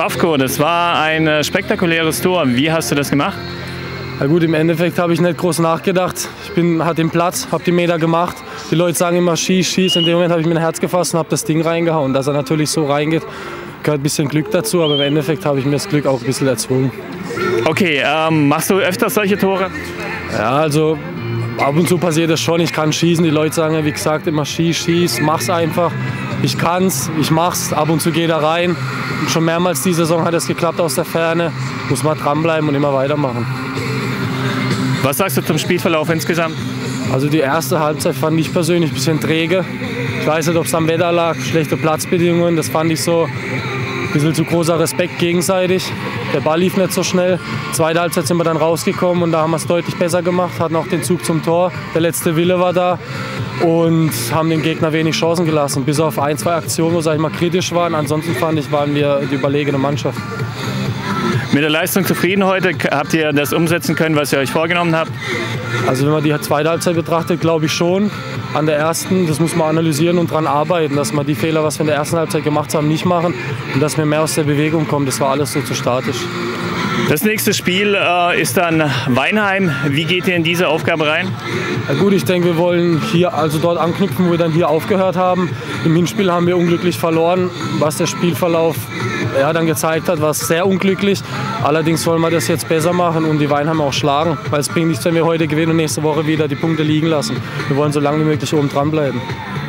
Bafko, das war ein spektakuläres Tor. Wie hast du das gemacht? Na gut, im Endeffekt habe ich nicht groß nachgedacht. Hatte den Platz, habe die Meter gemacht. Die Leute sagen immer schieß, schieß. In dem Moment habe ich mir ein Herz gefasst und habe das Ding reingehauen. Dass er natürlich so reingeht, gehört ein bisschen Glück dazu. Aber im Endeffekt habe ich mir das Glück auch ein bisschen erzwungen. Okay, machst du öfters solche Tore? Ja, also ab und zu passiert das schon. Ich kann schießen. Die Leute sagen ja, wie gesagt, immer schieß, schieß. Mach's einfach. Ich kann's, ich mach's. Ab und zu geht er rein. Und schon mehrmals die Saison hat es geklappt aus der Ferne. Muss man dranbleiben und immer weitermachen. Was sagst du zum Spielverlauf insgesamt? Also die erste Halbzeit fand ich persönlich ein bisschen träge. Ich weiß nicht, ob es am Wetter lag, schlechte Platzbedingungen. Das fand ich so ein bisschen zu großer Respekt gegenseitig. Der Ball lief nicht so schnell. Zweite Halbzeit sind wir dann rausgekommen und da haben wir es deutlich besser gemacht. Hatten auch den Zug zum Tor. Der letzte Wille war da und haben den Gegner wenig Chancen gelassen. Bis auf ein, zwei Aktionen, wo sag ich mal, kritisch waren. Ansonsten fand ich, waren wir die überlegene Mannschaft. Mit der Leistung zufrieden heute? Habt ihr das umsetzen können, was ihr euch vorgenommen habt? Also wenn man die zweite Halbzeit betrachtet, glaube ich schon. An der ersten, das muss man analysieren und daran arbeiten, dass wir die Fehler, was wir in der ersten Halbzeit gemacht haben, nicht machen und dass wir mehr aus der Bewegung kommen. Das war alles so zu statisch. Das nächste Spiel ist dann Weinheim. Wie geht ihr in diese Aufgabe rein? Ja gut, ich denke, wir wollen hier also dort anknüpfen, wo wir dann hier aufgehört haben. Im Hinspiel haben wir unglücklich verloren, was der Spielverlauf dann gezeigt hat, war sehr unglücklich. Allerdings wollen wir das jetzt besser machen und die Weinheim auch schlagen, weil es bringt nichts, wenn wir heute gewinnen und nächste Woche wieder die Punkte liegen lassen. Wir wollen so lange wie möglich oben dran bleiben.